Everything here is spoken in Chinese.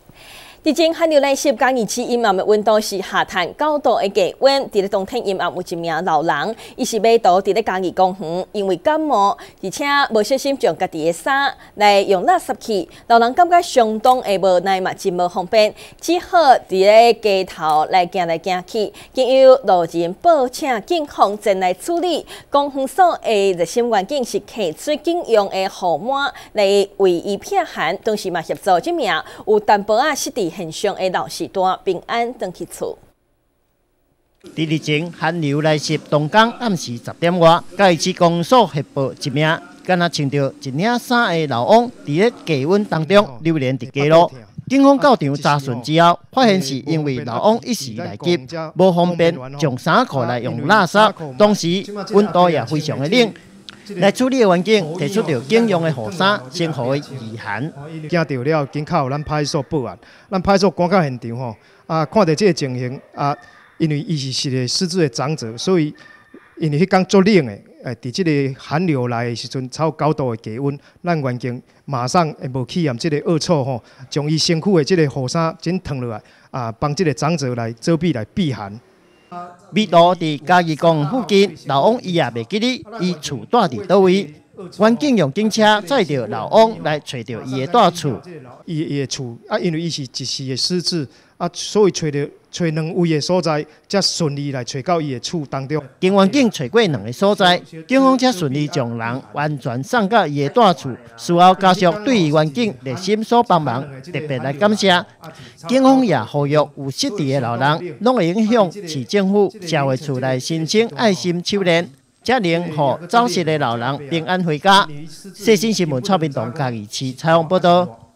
地震寒流来袭，嘉义市阴暗的温度是下探9度的低温。伫咧冬天阴暗有一名老人，伊是买刀伫咧嘉义公园，因为感冒，而且无小心将家己的衫来用垃圾去。老人感觉相当的无奈嘛，真无方便，只好伫咧街头来行去。经由路人报请警方前来处理。公园所的热心员警是摕出警用的号码来为伊撇寒，同时嘛协助这名有淡薄仔失地现象的老士大平安回去厝。 伫日前寒流来袭，东港暗时10点外，嘉义市公园所接报一名敢若穿着一领衫的老翁，伫咧低温当中流连伫街路。警方到场查询之后，发现是因为老翁一时来急，无方便将衫裤来用垃圾，当时温度也非常的冷。来处理的员警提出着警用的雨伞，先予伊御寒。 惊到了，紧靠咱派出所报案，咱派出所赶到现场吼，看到这个情形因为伊是一个失智的长者，所以因为迄天足冷的，伫这个寒流来的时阵，超9度的低温，咱员警马上无去验这个恶臭吼，将伊身躯的这个雨伞先脱落来，帮这个长者来遮蔽来避寒。 味道伫嘉义公园附近，老翁伊也袂记哩，伊厝住伫倒位。员警用警车载着老翁来找到伊的住处。 伊的厝因为伊是一时的失智所以找2位的所在，才顺利来找到伊的厝当中。 经员警找过2个所在，警方才顺利将人完全送到伊的住处。事后家属对员警热心所帮忙，特别来感谢。警方也呼吁有失智的老人，拢会影响市政府、社会处来申请爱心手链，才能让走失的老人平安回家。细心新闻蔡明东嘉义市采访报道。